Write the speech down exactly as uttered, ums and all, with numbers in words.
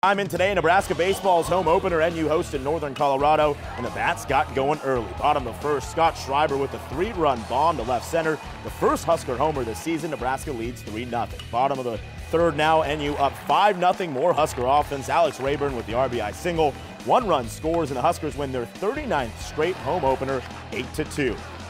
I'm in today. Nebraska baseball's home opener. N U hosted Northern Colorado, and the Bats got going early. Bottom of the first, Scott Schreiber with a three-run bomb to left center. The first Husker homer this season. Nebraska leads three nothing. Bottom of the third now, N U up five nothing. More Husker offense. Alex Rayburn with the R B I single. One run scores, and the Huskers win their thirty-ninth straight home opener, eight to two.